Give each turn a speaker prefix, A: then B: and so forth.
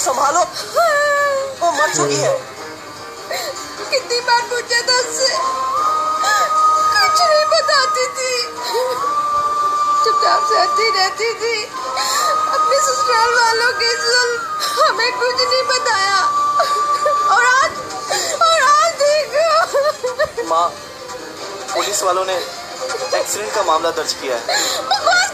A: संभालो, वो मर चुकी है।
B: कितनी बार पूछा था उससे, कुछ नहीं बताती थी, चुपचाप सहती रहती थी। अपने ससुराल वालों के जुल्म हमें कुछ नहीं बताया। और आज देखो।
A: माँ, पुलिस वालों ने एक्सीडेंट का मामला दर्ज किया है।